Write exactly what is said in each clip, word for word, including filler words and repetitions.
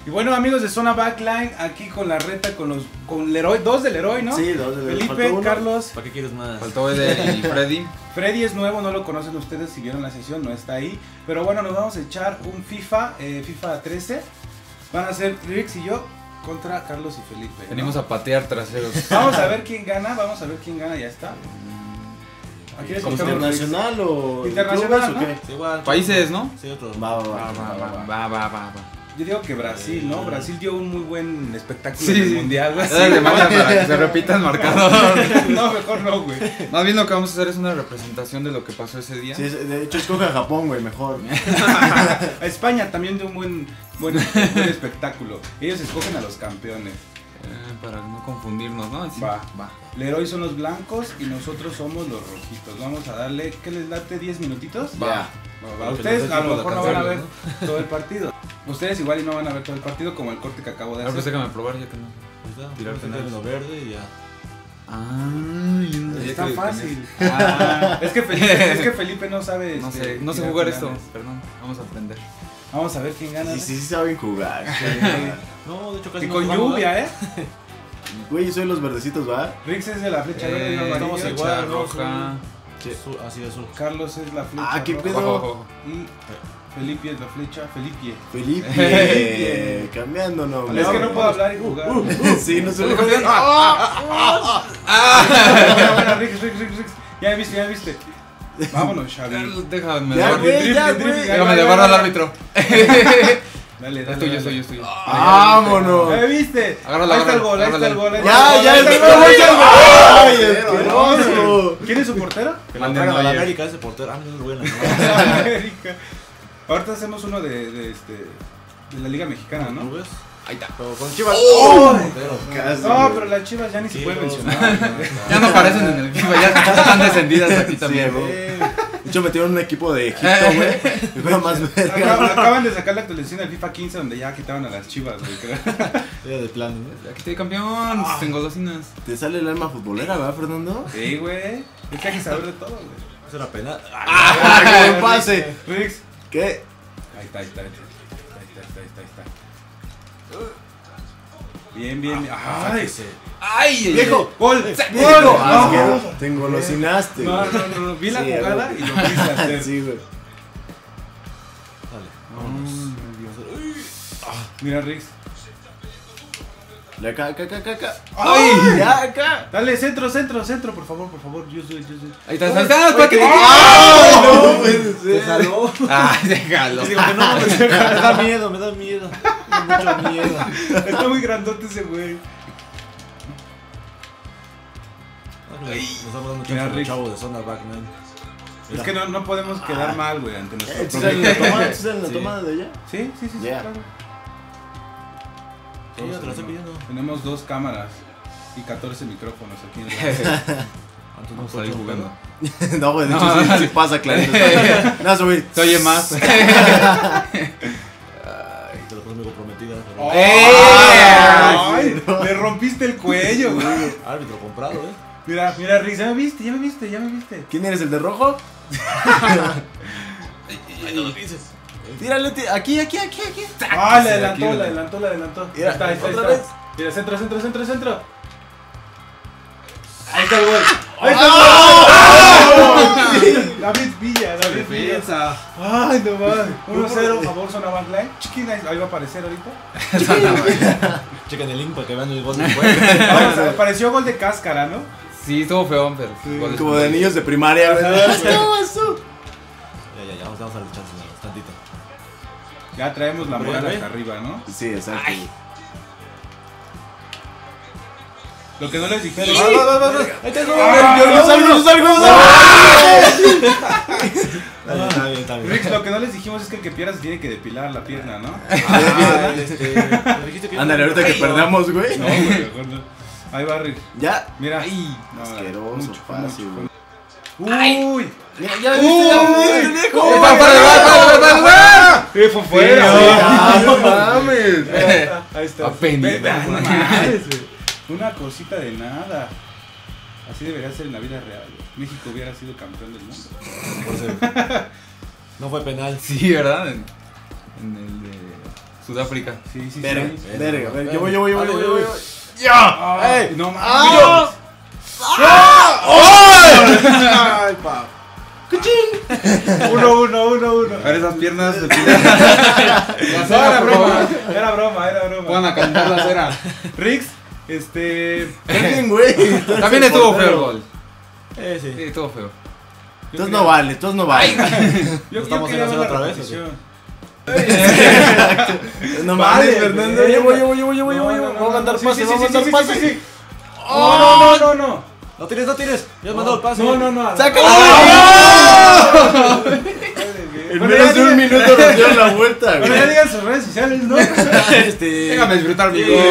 Y bueno, amigos de Zona Backline, aquí con la reta, con los con Leroy, dos del Leroy, ¿no? Sí, dos del Leroy. Felipe, Carlos. ¿Para qué quieres más? Faltó el Freddy. Freddy es nuevo, no lo conocen ustedes si vieron la sesión, no está ahí. Pero bueno, nos vamos a echar un FIFA, eh, FIFA trece. Van a ser Rix y yo contra Carlos y Felipe, ¿no? Venimos a patear traseros. Vamos a ver quién gana, vamos a ver quién gana, ya está. Aquí les escogemos ¿Internacional o Internacional, clubes, ¿no? o qué? Sí, igual, Países, ¿no? Sí, otro. Va, va, Va, va. va, va, va, va, va. Yo digo que Brasil, ¿no? Brasil dio un muy buen espectáculo Sí, en el sí. mundial, güey. Dale de mañana para que se repita el marcador. No, mejor no, güey. Más bien lo que vamos a hacer es una representación de lo que pasó ese día. Sí, de hecho escoge a Japón, güey, mejor. A España también dio un buen, buen, buen espectáculo. Ellos escogen a los campeones. Eh, para no confundirnos, ¿no? Así. Va. Va. Leroy son los blancos y nosotros somos los rojitos. Vamos a darle, ¿qué les late? ¿diez minutitos? Va. Va, va. Ustedes a lo mejor no van a ver todo el partido. Ustedes igual y no van a ver todo el partido como el corte que acabo de Ahora pues hacer. déjame probar ya que no. Tirar Tirar penales. lo verde y ya. Ah, Está fácil. Ah, es, que Felipe, es que Felipe no sabe. No este, sé, no sé tirar jugar penales. esto, perdón. Vamos a aprender. Vamos a ver quién gana. Sí, sí, sí saben jugar. No, de hecho casi Y no con jugamos, lluvia, ¿eh? Güey, soy los verdecitos, ¿va? Rix es de la flecha Eh, verde y el amarillo. estamos igual, Flecha ¿no? roja. Sí, azul, así de azul. Carlos es la flecha Ah, qué roja. pedo. Ojo, ojo. Y Felipe es la flecha. Felipe. Felipe, cambiándonos. Es que no puedo hablar y jugar. Sí, no se lo Campeón. Bueno, bueno, Rix, Rix, Rix, Rix. Ya me viste, ya me viste. Vámonos, Xavi. Carlos, déjame Ya, de güey, ya, drible, güey. drible, Déjame de ya, barra al ya. árbitro. Dale, dale. Es tuyo, es dale. tuyo, es tuyo. Vámonos. ¿Ya me viste? Agárrala, Ahí está el gol, ahí agárrala, está el gol. ahí Ya, está ya, el gol, ahí ya, está el gol, ahí está el gol. ¡Ay, ¡Ay, asqueroso! ¿Quién es su portero? Que la Manden traigan a la ayer. América ese portero. Ah, no es buena. ¿no? América. Ahorita hacemos uno de, de, este, de la Liga Mexicana, ¿no? ¿Tú ves? Ahí está. Pero con Chivas. ¡Oh! Portero. Casi, No, güey. pero las chivas ya ni se Sí, puede no, mencionar. no, güey. Ya no aparecen en el FIFA, ya están descendidas aquí Sí, también. güey. De hecho, metieron un equipo de Egipto, güey. Y juega más verga. Acab- Acaban de sacar la actualización del FIFA quince donde ya quitaban a las chivas, güey. creo. Era de plano, ¿no? Aquí estoy campeón, tengo docinas. Te sale el alma futbolera, ¿verdad, Fernando? Sí, güey. Es que hay que saber de todo, güey. Eso era penal. ¡Ah, qué buen pase! Rix. ¿Qué? Ahí está, ahí está, ahí está. Ahí está, ahí está, ahí está, ahí está. Bien, bien, bien. Ay, Sáquese. ¡Ay! ¡Viejo! gol. ¡Viejo! Gol. Asqueroso. Te engolosinaste. No, no, no, no. Vi la Sí, jugada güey. y lo quise hacer. Sí, güey. Dale, vámonos. Mira, Rix. De acá, acá, acá, acá, acá. ¡Ay! Ya, acá. Dale, centro, centro, centro, por favor, por favor. Yo soy, yo soy. Ahí está, ahí está, ¿para qué te ¡Ay, no puede Te ser! jaló. ¡Ah, déjalo! Digo que no, me da miedo, me da miedo. Me da mucho miedo. Está muy grandote ese güey. Nos estamos dando Mira, chance a los Rick. chavos de Zona Backman. Es que no, no podemos quedar mal, güey, ante nuestro ¿Tú sales en la propio- toma? ¿Tú sales en la Sí. toma de ella? Sí, sí, sí, sí, Ya. claro. Sí, ya te lo estoy pidiendo. Tenemos dos cámaras y catorce micrófonos aquí en el Antes no Vamos puedo a ir echar un jugando. No, güey, de No. hecho sí, sí pasa, clarito. No, güey. Se oye más. pedo. Te lo pongo comprometida. pero- ¡Ay! Le rompiste el cuello, güey. Árbitro comprado, eh. Mira, mira, Riz, ya me viste, ya me viste, ya me viste. ¿Quién eres, el de rojo? Ay, no lo dices. Tírale, tí- aquí, aquí, aquí, aquí. Ah, le Aquí, adelantó, aquí, le adelantó, le adelantó. Mira, Ahí está, ahí está, ahí otra está. vez. Mira, centro, centro, centro, centro. Ahí está el gol. Ahí está el gol. David Villa, David Villa. Defensa. Ay, no más. uno cero, favor, Zona Backline. Chiquina, ahí va a aparecer ahorita. Chequen el link para que vean el gol del juego. Vamos, apareció gol de cáscara, ¿no? Sí, estuvo feo, pero. goles Como por de ahí. niños de primaria, güey. Ajá. ¿Cómo eso? Ya, ya, ya, vamos, vamos a darle chance, ¿no? Tantito. Ya traemos la Hombre, moral güey. hasta arriba, ¿no? Sí, exacto. Ay. Lo que no les dijeron. Va, va, va, va, va. Ahí está el gol. Ah, Yo no salgo, no salgo, no salgo. Está bien, está bien. Rix, lo que no les dijimos es que el que pierda se tiene que depilar la pierna, ¿no? Ah, este, me dijiste que- Ándale, ahorita que Ay, perdamos, güey. No, güey, mejor no. Ahí va Rix. Ya. Mira. No, asqueroso, fácil, güey. Uy. Mira, ya Uy. viste, ya viste, el viejo. ¡Eh, para, para, para, para, para, para! Sí, fue fuera, Sí, güey. Ah, no mames. Ahí está, ahí está. Apenas. Ve- no mames, güey. Una cosita de nada. Así debería ser en la vida real, güey. México hubiera sido campeón del mundo. Por ser- No fue penal. Sí, ¿verdad? En, en el de Sudáfrica. Sí, sí, Verga, sí. verga, verga. Yo voy, yo voy, yo voy, yo voy. Ay, no mames. ¡Ah! ¡Ay, pa! Uno, uno, uno, uno. A ver esas piernas de No, era broma, era broma, era Puedan broma. a cantar la cera. Rix, este. Bien, güey. También estuvo feo el gol. Eh, sí. Sí, estuvo feo. Entonces no vale, entonces no vale. Yo, ¿Estamos quería en hacer ver la otra vez, o repetición. No Vale, vale, Fernando. Yo voy, yo voy, yo voy, yo voy, yo voy. No, no, no, Vamos a mandar sí, pase, sí, vamos a sí, mandar sí, pase. sí, sí, sí. Oh, no, no, no, no. No tires, no tires. Ya has mandado el pase. No, no, no. ¡Sácalo! En Bueno, menos ya de un digan- minuto nos dieron la vuelta, Bueno, ya güey. digan sus redes sociales, ¿no? Este. Déjame disfrutar mi Sí. gol.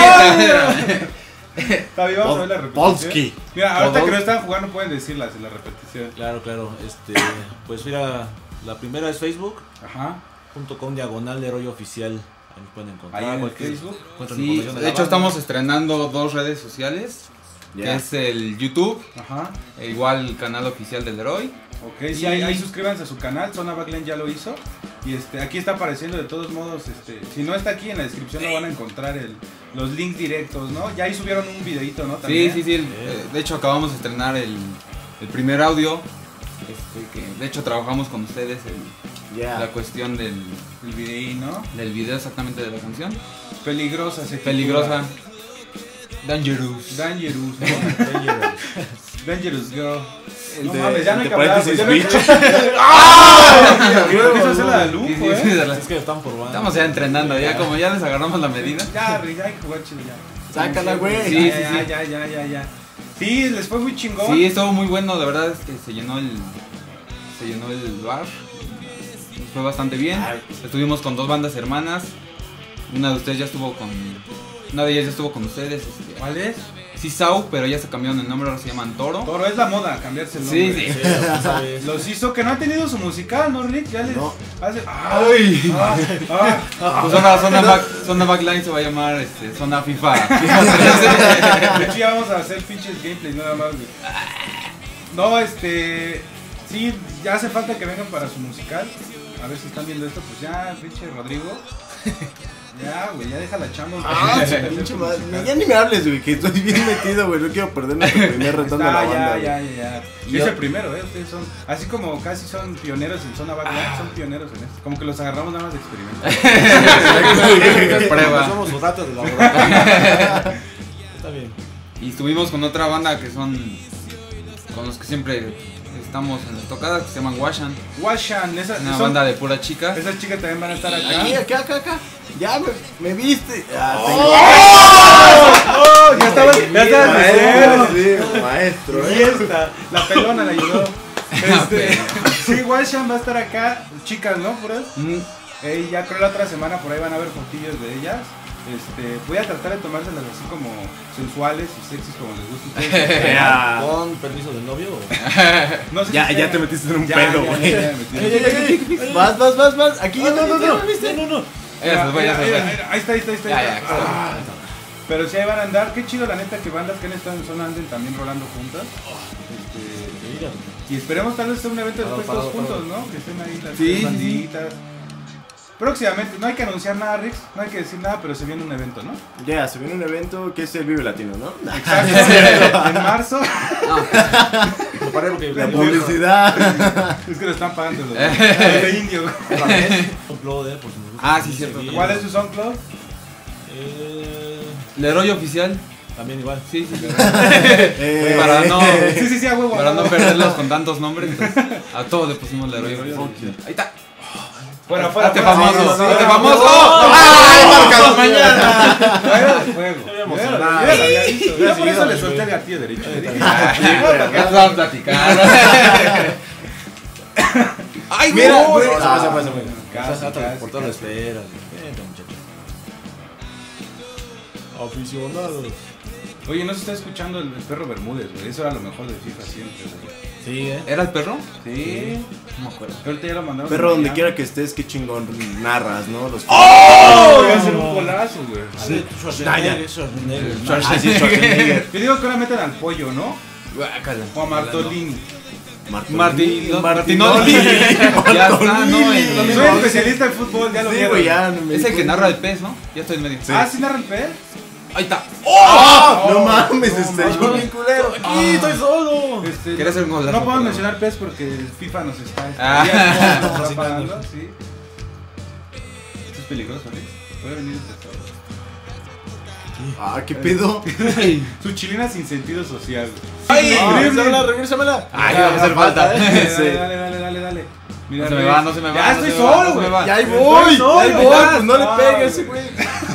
Está bien, vamos a ver la repetición. Polski. Mira, ahorita Podol- que no están jugando pueden decirlas en la repetición. Claro, claro. Este. Pues mira, la primera es facebook Ajá. punto com diagonal de rollo oficial. Ahí nos pueden encontrar. Ahí en el cualquier- Facebook. encuentran Sí, información de la hecho banda. estamos estrenando dos redes sociales. Que Ya. es el YouTube, Ajá. e igual el canal oficial del Leroy. Ok, sí, ahí, ahí suscríbanse a su canal, Zona Backline ya lo hizo. Y este, aquí está apareciendo de todos modos, este, si no está aquí en la descripción lo van a encontrar el, los links directos, ¿no? Ya ahí subieron un videito, ¿no? Sí, También. sí, sí. el- eh, de hecho acabamos de estrenar el, el primer audio. Este, que de hecho trabajamos con ustedes en la Ya. cuestión del, El videí, ¿no? del video exactamente de la canción. Peligrosa, se titula. Peligrosa. Dangerous. Dangerous, ¿no? Dangerous Girl. El No de- mames, ya no hay entre que hablar, paréntesis, ya no hay bicho. que- Quiso hacer la de Sí, lujo, sí, ¿eh? sí, de la- Es que están por banda. Estamos ya entrenando, ya como ya les agarramos la medida. Ya, Rick, hay que jugar chido ya. Sácala, güey. Sí, ya, sí, ya, sí. ya, ya, ya, ya. Sí, les fue muy chingón. Sí, estuvo muy bueno, de verdad es que se llenó el se llenó el bar. Nos fue bastante bien. Estuvimos con dos bandas hermanas. Una de ustedes ya estuvo con una de ellas ya estuvo con ustedes, este, ¿Cuál es? sí, Sau, pero ya se cambiaron el nombre, ahora se llaman Toro. Toro, es la moda cambiarse el Sí, nombre. sí. Sí, ya sabes. Los hizo que no han tenido su musical, ¿no, Rick? Ya les No. hace. Ay. Ah, ah, ah. Pues ahora Zona, back, Zona Backline se va a llamar este, Zona FIFA. De hecho, ya vamos a hacer pinches gameplays nada más, güey. No, este. Sí, ya hace falta que vengan para su musical. A ver si están viendo esto, pues ya, pinche Rodrigo. Ya, güey, ya deja la chamba. Ah, güey. su pinche madre. Ya ni me hables, güey, que estoy bien metido, güey. No quiero perder nuestro primer retorno a la Ah, banda. ya, güey. ya, ya, ya. Sí, Yo- es el primero, ¿eh? Ustedes son, así como casi son pioneros en zona backline, son pioneros en esto. Como que los agarramos nada más de experimento. Prueba. Somos sus ratos de laboratorio. Está bien. Y estuvimos con otra banda que son con los que siempre estamos en las tocadas, que se llaman Washan. Washan, esa, Una son- banda de pura chica. esas chicas también van a estar acá. Aquí, acá, acá, acá. Ya me, me viste. Ah, tengo. ¡Oh! Ya estabas, ya estabas Maestro, sí, maestro, eh. Fiesta. La pelona la ayudó. Este, sí, Washan va a estar acá. Chicas, ¿no? Puras. Mm, Eh, ya creo la otra semana por ahí van a ver fotillos de ellas. Este, voy a tratar de tomárselas así como sensuales y sexys como les gusta a ustedes. Ya. ¿Con permiso del novio? o? No sé Ya, si ya sea- te metiste en un Ya, pedo, ya, güey. ya, ya me metí. Vas, vas, vas, vas. Aquí ya No, te no, no, no. ¿viste? No, no, no. Ella se fue, Mira, ya se mira, fue. mira, ahí está, ahí está, ahí está. Ya, ahí ya, está. Ah, pero si ahí van a andar, qué chido la neta que bandas que han estado en zona anden también rolando juntas. Este, Mira. y esperemos tal vez sea un evento Parado, después todos parado, juntos, ¿no? Que estén ahí las Sí, tres sí, banditas. Próximamente, no hay que anunciar nada, Rix, no hay que decir nada, pero se viene un evento, ¿no? Ya, se viene un evento que es el Vive Latino, ¿no? Exacto. En marzo. Me paré porque La publicidad. Es que lo están pagando los de indio. Otra vez. Upload, eh, por si nos gusta Ah, sí, cierto. seguir. ¿Cuál es su SoundCloud? Eh, Leroy oficial. también igual. Sí, sí, sí. Eh, Para no, Sí, sí, sí, a huevo. para no perderlos con tantos nombres, pues, a todos le pusimos Leroy oficial. Ahí está. Fuera, fuera, Hazte fuera. famoso, Sí, sí, hazte sí. famoso. ¡Ay, marcado mañana! Fuera de juego. Estoy Yo emocionado. ya lo había visto. Yo Hubiera por eso seguido, le solté güey. el gatillo derecho. Le dije, Ah, "Sí, güey, ¿para qué?". Ya estamos platicando. Ay, Mira, no. güey. No, se pasa, se pasa, güey. Casi, Hasta casi, por todo lo casi. esperas. Vente, muchacho. Aficionados. Oye, no se está escuchando el, el perro Bermúdez, güey. Eso era lo mejor de FIFA siempre, güey. Sí, eh. ¿Era el perro? Sí. No me acuerdo. Ahorita ya lo mandaron. Perro, donde Ya. quiera que estés, qué chingón narras, ¿no? Los ¡Oh! Voy a hacer un golazo, güey. Schwarzenegger, Schwarzenegger. Ah, sí, Schwarzenegger. Yo digo que ahora meten al pollo, ¿no? Guácala. O a Martolini. Martín, Martinoli. Martinoli. Ya está, no, el- Soy especialista en fútbol, ya lo Sí, vieron. güey, ya. no me Es di el que cuenta. narra el pez, ¿no? Ya estoy en medio. Ah, ¿sí narra el pez? Ahí está. ¡Oh! No Oh, mames, no este, mames. yo bien culero. Aquí estoy solo. Este, ¿Quieres hacer un golazo, No podemos por mencionar pez porque el FIFA nos está. este, Ah. ya nos está pagando, sí. Esto es peligroso, ¿eh? Puede venir el pescado. Ah, qué pedo. Su chilena sin sentido social. ¡Ay! Ah, Regrésamela, regrésamela. Ay, va a hacer falta. Dale, Sí. dale, dale, dale, dale. Mira, No se me Rex. va, no se me va. Ya no estoy se me va, solo, no se me güey. va. Ya ahí Estoy voy, solo, ahí voy, ya. pues no le Ah, pegues ese güey.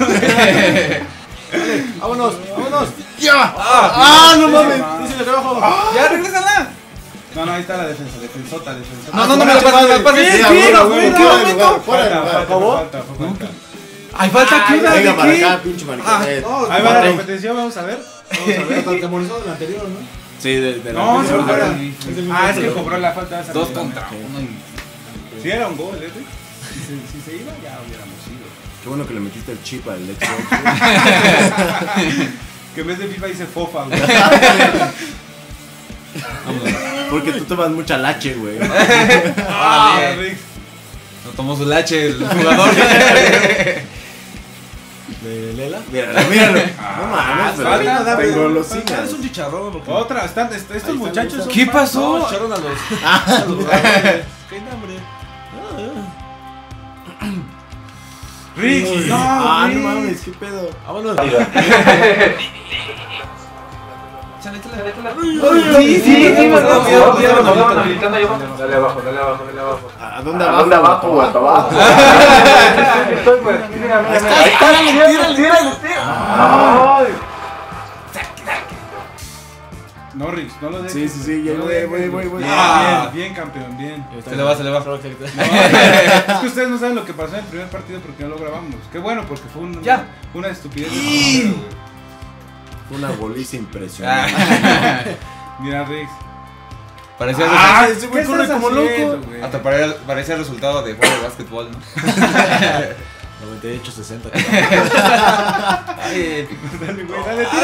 Vámonos, vámonos. ¡Ya! ¡Ah, no mames! Dice de abajo. Ya, regrésala. No, no, ahí está la defensa, defensota, defensota. No, no, no me la pases, me la pases. Sí, Sí, güey, no, güey, no, fuera de no, lugar, no. fuera de Falta, lugar. falta, ¿Acabó? falta, falta. Ay, falta Ay, ayuda. venga ¿de para qué? acá, pinche maricón. Eh, no, Ahí va la Martín. competencia, vamos a ver. Vamos a ver. Te te molestó del anterior, ¿no? Sí, de, de la No, primera. se fuera. Sí, sí. Es el mismo Ah, es que pero- cobró la falta de esa. Dos misma. contra uno. y- Sí, era un gol, ¿eh? Si se, si se iba, ya hubiéramos ido. Qué bueno que le metiste el chip al Xbox. Que en vez de FIFA dice Fofa, güey. Porque tú tomas mucha lache, güey. Ah, Vale. Rick. No tomó su lache el jugador. ¿De Lela? Míralo, míralo. No Ah, mames, pero falta, David. tengo los Es un cines. chicharrón. porque- Otra, están, est- estos Ahí muchachos están, son ¿Qué fans. pasó? No, echaron a los. a los bravos, güey. ¿Qué hambre? Rick, no, Ah, no Rick. mames, qué pedo. Vámonos. Sí, sí, sí, Vámonos, sí, vámonos, sí, vámonos. Dale abajo, dale abajo, dale abajo. ¿A dónde ¿A abajo? dónde abajo o hasta abajo? Estoy pues, mira, mira, mira. Ahí está, tírale, tírale, tírale. No, Rick, no lo dejes. Sí, sí, sí, ya No lo voy, dejes, voy, voy, voy. Bien, Ah. bien, bien, campeón, bien. Se le va, se le va. No, es que ustedes no saben lo que pasó en el primer partido porque no lo grabamos. Qué bueno, porque fue un, Ya. una estupidez. de madera, güey. Fue una goliza impresionante. Ah. Mira, Rick. Parecía Ah, resultado- ese güey ¿qué corre estás como haciendo, loco. güey? hasta pare- parecía el resultado de juego de básquetbol, ¿no? noventa y ocho sesenta. Ay, Dale, güey, dale, tira.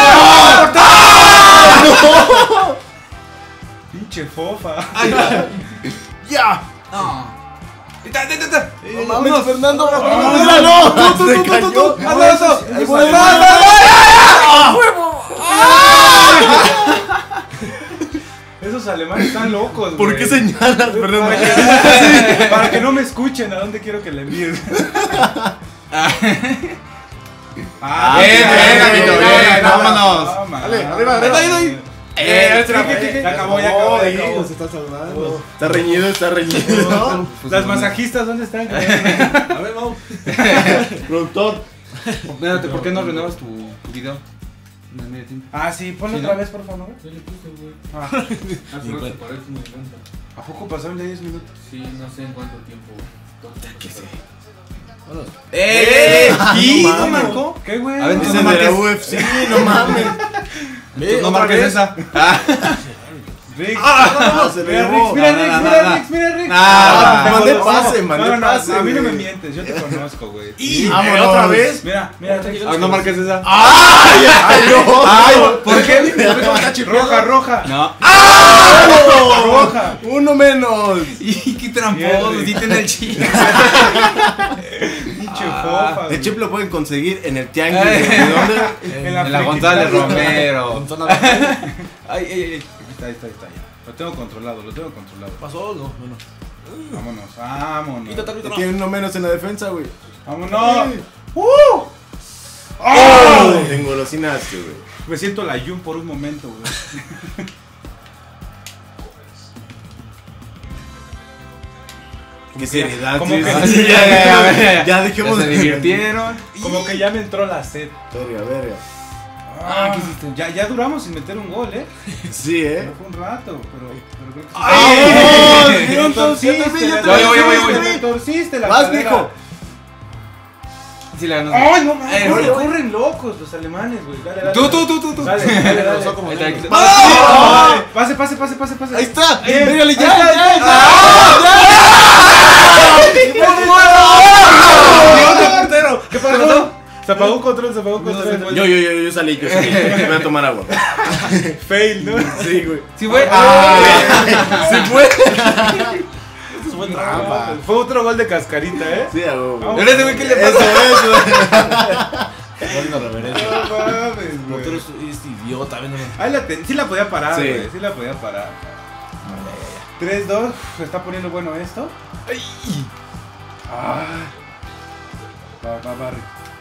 Pinche fofa. ¡Ya! no. ¡Está, está, está! No mames, Fernando. Ah. ¡Míralo! ¡Tú, tú, tú, tú, tú! ¡Hazlo, hazlo! Ahí voy. Esos alemanes están locos, ¿Por güey. qué señalas, Fernando? Para que, para que no me escuchen a dónde quiero que le envíes. Ah, Bien, mira, bien, mira, Gabito, mira, bien, mira, vámonos. toma. Dale, arriba, arriba. Ahí, ahí. Eh, Ya acabó, ya acabó, ya acabó. Se está salvando. Está reñido, está reñido. Las masajistas, ¿dónde están? A ver, vamos. Productor. Espérate, ¿por qué no renuevas tu, tu video? No, mira, tiempo. Ah, sí, ponlo Sí, otra ¿no? vez, por favor. Yo le puse, güey. Ah, Ah, pero se parece muy lento. ¿a poco pasaron ya diez minutos? Sí, no sé en cuánto tiempo, güey. ¿Qué sé? Vámonos. ¡Eh! Ah, ¿Y? no ¿No mames. marcó? ¿Qué, güey? A ver, Ese no de marques. la U F C, no mames. Ve, No otra marques vez. esa. Ah. Rick. Ah, se le Mira, llevó. Rick, mira, No, no, Rick, no, mira, no. Rick, mira, Rick. Ah, te mandé conozco. pase, mandé No, no, no, pase, a mí no me güey. mientes, yo te conozco, güey. Y Vámonos. otra vez. Mira, mira, Rick. Ah, no marques esa. ¡Ay, ay, no! Ay, ¿por qué? Roja, roja. No. Roja. Uno menos. Y qué tramposo, sí tiene el chile. Pinche Ah, fofa. El güey. chip lo pueden conseguir en el tianguis. Ay. ¿De dónde? En la En la friki- González Romero. Con zona- Ay, ay, ay. Ahí está, ahí está, ahí está, ya. Lo tengo controlado, lo tengo controlado. ¿Pasó? No, bueno. Vámonos, vámonos. Quítate, árbitro. Tiene uno menos en la defensa, güey. Vámonos. ¡Uh! ¡Oh! Tengo los inaste, güey. Me siento la Yun por un momento, güey. Qué seriedad, como sí, que- sí, Ya, ya, ya, ya, ya. Ya dejemos Ya se de- divirtieron. Como que ya me entró la sed. Verga, verga. Ah, ¿qué hiciste? Ya, ya duramos sin meter un gol, ¿eh? Sí, Pero eh. fue un rato, pero, pero creo que sí. ¡Ay! Me ¡Dios! torciste, Ya te vi, ya la- te vi, ya te vi, me ya te vi. torciste la Vas, cadera. mijo. Sí, le ganó. ¡Ay, no mames! Eh, Corren, güey. corren locos los alemanes, güey. Dale, dale. Tú, tú, tú, tú, tú. Dale, dale, dale. Pasó como Ahí está, ahí niño. está. ¡Ay! Pase, pase, pase, pase, pase. Ahí está. Bien. Pégale, Ahí ya, está, ya, ahí ya. está. ¡Ah! ¿Qué pasó? Se apagó un control, se apagó un control. Yo, yo, yo, yo salí, yo salí. Voy a tomar agua. Fail, ¿no? Sí, güey. Sí, güey. Se fue. Esto es buen trampa. Fue otro gol de cascarita, ¿eh? Sí, a huevo. Vamos. Pero ese güey, ¿qué le Eso, pasa? eso. Dale una reverencia. No mames, El güey. portero es, es idiota, ven nomás. Ahí la ten- sí la podía parar, Sí. güey. Sí la podía parar. tres dos. Se está poniendo bueno esto. Ay. Ah. Va, va, va.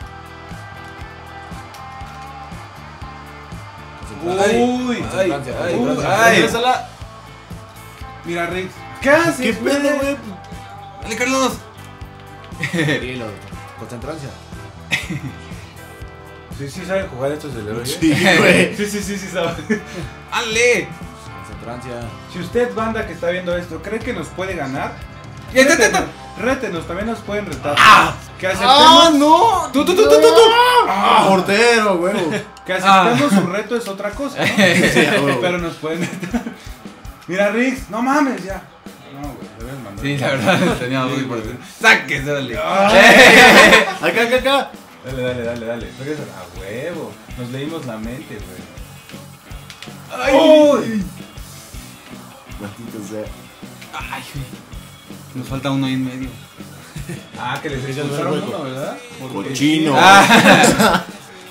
Uy. Concentrancia, ay, concentrancia. ay. Regrésala. Mira, Rick. ¿Qué haces? ¿Qué pedo, güey? Dale, Carlos. Tranquilo, concentrancia. Sí, sí, saben jugar estos del héroe. Sí, güey. Sí, sí, sí, sí, saben. ¡Ale! Concentrancia. Si usted, banda que está viendo esto, cree que nos puede ganar, Ya, ya, ya, rétenos, ya. rétenos, también nos pueden retar. Que ¡Ah, aceptemos, no! Tú, tú, tú, tú, tú, tú. ¡Ah, portero, güey! que aceptemos su reto es otra cosa, ¿no? Sí, a huevo. Pero nos pueden retar. Mira, Riggs, no mames, ya. No, güey, debes mandar. Sí, la verdad, tenía muy importante. Sáquese, dale. Ay. Acá, acá, acá. Dale, dale, dale, dale. Regresa. A huevo. Nos leímos la mente, güey. ¡Ay! Maldito sea. ¡Ay! Nos falta uno ahí en medio. Ah, que les Sí, ya expulsaron no hay hueco. uno, ¿verdad? Porque- Cochino. Ah.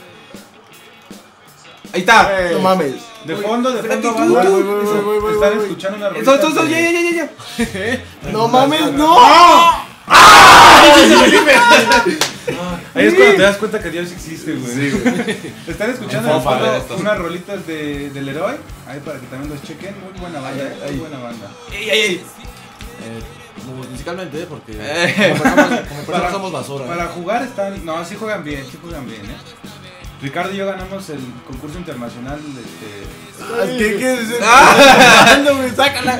Ahí está. No mames. De fondo, de fondo, Espérate, banda. voy, voy, voy, voy, voy, Están voy. escuchando una rolita. Eso, eso, eso, de- ya, ya, ya, ya. No mames, no. Ahí es cuando te das cuenta que Dios existe, güey. Sí, güey. Están escuchando Por de favor, fondo esto. unas rolitas de, del héroe. Ahí para que también los chequen. Muy buena banda, Ay, ay, muy ay. buena banda. ¡Ey, ey, ey! Eh, mu- musicalmente, ¿eh? Porque Eh. como personas, como personas Para- somos basura. Para jugar están. No, sí juegan bien, sí juegan bien, ¿eh? Ricardo y yo ganamos el concurso internacional este, ¿Qué quieres decir? Ah. Ando, güey, sácala.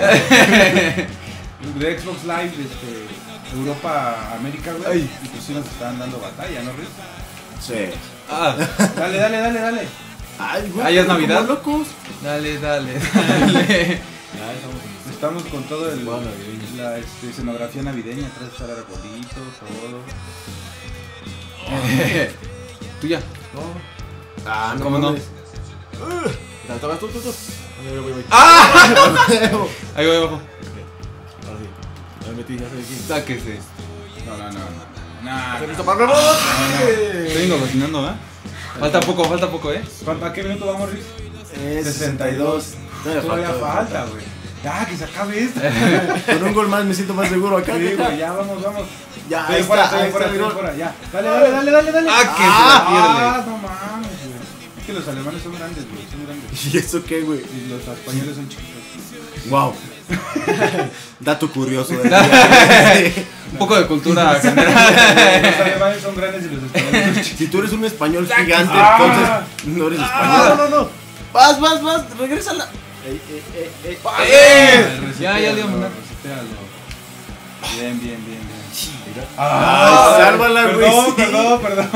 de Xbox Live este, Europa América, güey. Ay. Y pues sí nos estaban dando batalla, ¿no, Rick? Sí. Ah, Dale, dale, dale, dale. Ay, güey. Ah, ¿ya es como Navidad? locos. dale, dale, dale. Ya estamos en Estamos con todo el, Bueno, navideño. la este, escenografía navideña, atrás está el arbolito, todo. Tuya. No, Ah, no ¿Cómo no? mames. ya, tú, tú, tú, tú. Voy, voy, voy, voy. ¡Ah! Ahí voy abajo. Ahora sí. Ya me metí, ya sé de quién. Sáquese. No, no, no, no. Nah, ¿Estás nah. listo para el rebote? Estoy cocinando, ¿eh? Falta poco, falta poco, ¿eh? ¿Cuánto- ¿A qué minuto vamos, Rick? Eh, sesenta y dos. Todavía Todavía falta, falta, güey. Ya, que se acabe esto. Con un gol más me siento más seguro acá. Sí, acá. güey, ya, vamos, vamos. Ya, Estoy ahí fuera, está, estoy ahí fuera, está, estoy mira. fuera, ya. Dale, dale, dale, dale, dale. ¡Ah, que Ah, se la no mames, güey. Es que los alemanes son grandes, güey, son grandes. ¿Y eso qué, güey? Y los españoles son chiquitos. Wow. Dato curioso. del día. Sí. Un poco de cultura Los general. alemanes son grandes y los españoles son chiquitos. Si tú eres un español gigante, Ah. entonces no eres No, español. no, no. Vas, vas, vas, regrésala. Ey, ey, ey, ey. ¡Eh! Ya, ya le iba a mandar. Resetealo. Bien, bien, bien, bien. Ay, sálvala, güey. Perdón, sí. perdón, perdón.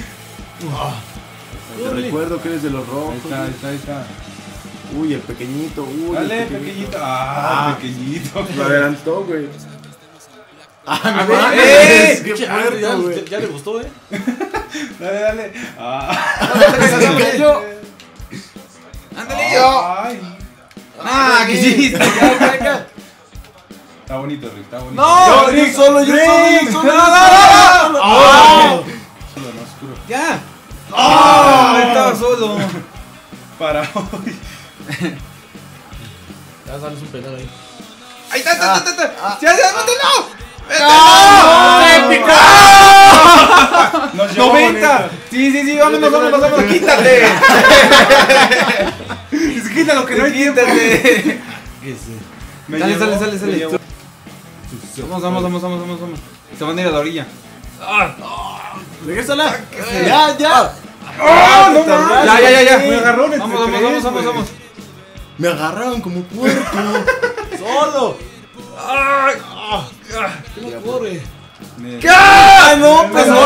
Te recuerdo que eres de los Ahí rojos. está, ahí está, ahí está. Uy, el pequeñito. Uy, Dale, el pequeñito. Ah, Ah. pequeñito. Lo adelantó, güey. Ah, no ver, mames. ¡eh! Qué Ya, fuerte, ya, güey. ya, ya le gustó, ¿eh? Dale, dale. Ah. Se cayó. ¡Ándale yo! Ay. ¡Ah, qué hiciste! Está bonito, Rick, está bonito. ¡No! Yo, yo solo, yo solo, yo solo. ¡No, no, no, no! Ah. Oscuro, no, oscuro. ¡Ya! ¡Ah! Estaba solo. Para hoy. Ya sales un penal ahí. ¡Ahí está, está, está, está! ¡Ya, ya, vete, no! Nos llevó ¡noventa! bonito. Sí, sí, sí, vámonos, vámonos, vámonos. ¡Quítate! Es que quita lo que no hay tiempo. ¡Quítate! Me Sale, llevó, sale, sale, me sale. llevó. Vamos, vamos, vamos, vamos, vamos, vamos. Se van a ir a la orilla. Regrésala. Ya, ya. ¡Ah, no mames! Ya, ya, ya, ya. Me agarró entre Vamos, vamos, tres, vamos, vamos, güey. vamos. Me agarraron como puerco. ¡Solo! ¡Ay! ¿Qué no corre? Me- ¿Qué? ¡Ah, no! ¡Pues no!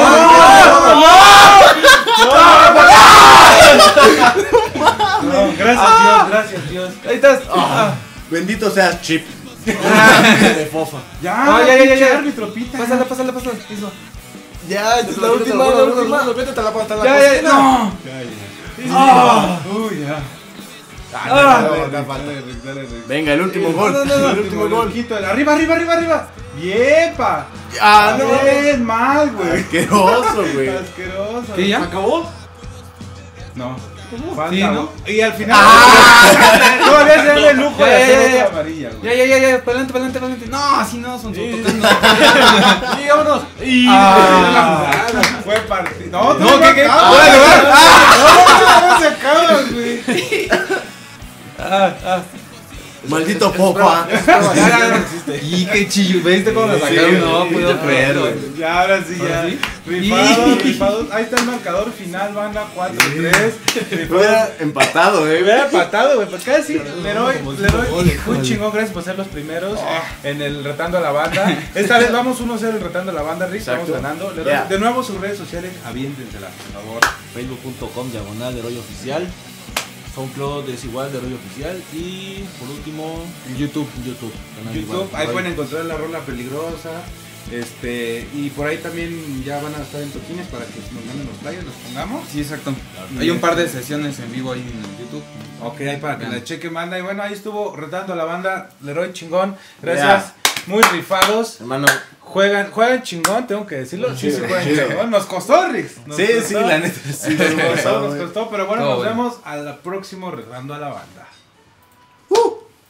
No, gracias Dios, gracias Dios. Ahí estás. Ah. Bendito seas, Chip. De fofa. Ya, No, ya, ya, ya, pinche ya. árbitro, pita. Pásala, pásala, pásala. Eso. Ya, esta es la última, la última. Vete hasta la hasta la Ya, ya, cocina. no. Ah, uy, ya. Ah, Dale, no, Rick, acá falta. dale, Rick, dale, Rick. Venga, el último No, gol. no, no, no, El último gol. Quito, arriba, arriba, arriba, arriba. Bien, pa. Ah, no. Bien, mal, güey. Asqueroso, güey. Asqueroso. ¿Qué ya? ¿Acabó? No. Falta, Sí, ¿no? Y al final. Todavía se da el lujo de Ya, ya, hacer ya, ya. otra amarilla, güey. Ya, ya, ya, ya, para adelante, para adelante, para adelante. No, así no, son Sí. tocando. Sí, vámonos. Y Ah, fue partido. No, No, no, ¿qué, qué? acaba. Órale, órale. No, no se acaba, güey. Ah, ah. Maldito popa. Y qué chillo, ¿viste cómo lo Sí, sacaron? No sí, puedo ya, creerlo. güey. Ya, ahora sí, ya. ¿Ahora sí? Rifados, rifados. Ahí está el marcador final, banda cuatro tres. Hubiera empatado, Me eh. hubiera empatado, güey, pues casi le doy, como le doy cinco goles, un chingón, gracias por ser los primeros en el retando a la banda. Esta vez vamos uno cero el retando a la banda, Rick, Exacto. estamos ganando. Le doy Ya. de nuevo sus redes sociales, aviéntensela, por favor. Facebook punto com diagonal de rollo oficial. SoundCloud es igual de rollo oficial. Y por último, YouTube. YouTube. canal YouTube, igual, ahí Rollo. pueden encontrar la rola peligrosa. Este, y por ahí también ya van a estar en toquines para que nos manden los players, los pongamos. Sí, exacto. Hay un par de sesiones en vivo ahí en el YouTube. Ok, ahí para que Vean. la chequen, banda. Y bueno, ahí estuvo retando a la banda. Leroy chingón. Gracias. Muy rifados. Hermano. Juegan, juegan chingón, tengo que decirlo. Sí, sí, Chido, juegan chido. chingón. Nos costó, Rix. Nos Sí, costó. sí, la neta. Sí, Nos costó, nos nos costó. Pero bueno, Todo nos bueno. vemos a la próxima retando a la banda.